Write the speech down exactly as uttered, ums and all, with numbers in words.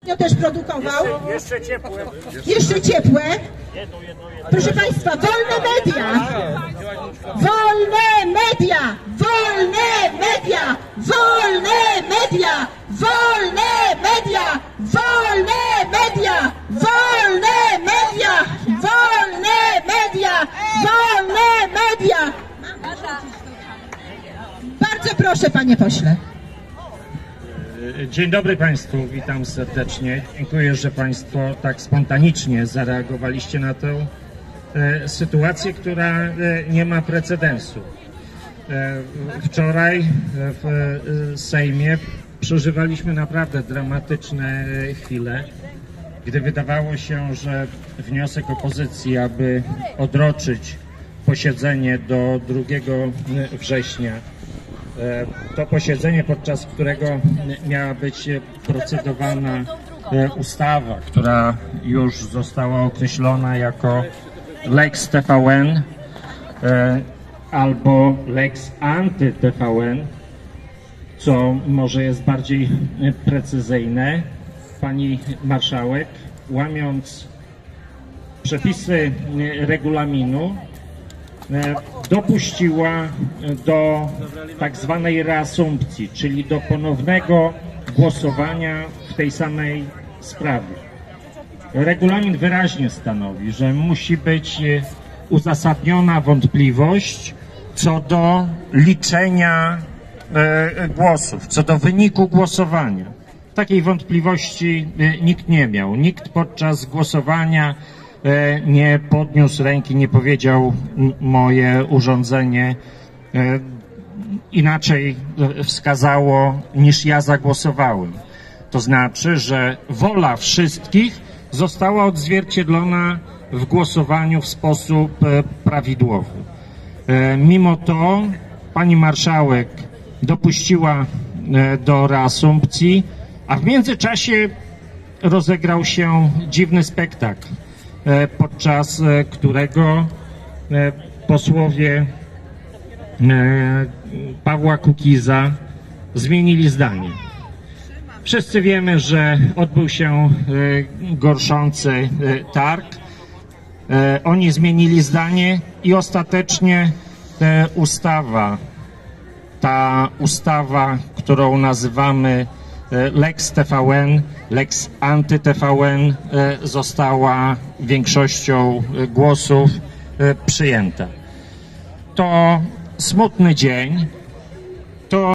też produkował. Jeszcze, jeszcze ciepłe. Jeszcze ciepłe. Proszę Państwa, wolne media! Wolne media! Wolne media! Wolne media! Wolne media! Wolne media! Wolne media! Wolne media! Wolne media! Bardzo proszę, panie pośle. Dzień dobry Państwu, witam serdecznie. Dziękuję, że Państwo tak spontanicznie zareagowaliście na tę e, sytuację, która e, nie ma precedensu. E, wczoraj w e, Sejmie przeżywaliśmy naprawdę dramatyczne chwile, gdy wydawało się, że wniosek opozycji, aby odroczyć posiedzenie do drugiego września, to posiedzenie, podczas którego miała być procedowana ustawa, która już została określona jako Lex T V N albo Lex Anty-T V N, co może jest bardziej precyzyjne. Pani marszałek, łamiąc przepisy regulaminu, dopuściła do tak zwanej reasumpcji, czyli do ponownego głosowania w tej samej sprawie. Regulamin wyraźnie stanowi, że musi być uzasadniona wątpliwość co do liczenia głosów, co do wyniku głosowania. Takiej wątpliwości nikt nie miał. Nikt podczas głosowania nie podniósł ręki, nie powiedział: moje urządzenie inaczej wskazało niż ja zagłosowałem. To znaczy, że wola wszystkich została odzwierciedlona w głosowaniu w sposób prawidłowy. Mimo to pani marszałek dopuściła do reasumpcji, a w międzyczasie rozegrał się dziwny spektakl, podczas którego posłowie Pawła Kukiza zmienili zdanie. Wszyscy wiemy, że odbył się gorszący targ. Oni zmienili zdanie i ostatecznie ustawa, ta ustawa, którą nazywamy Lex T V N, Lex Anty-T V N, została większością głosów przyjęta. To smutny dzień. To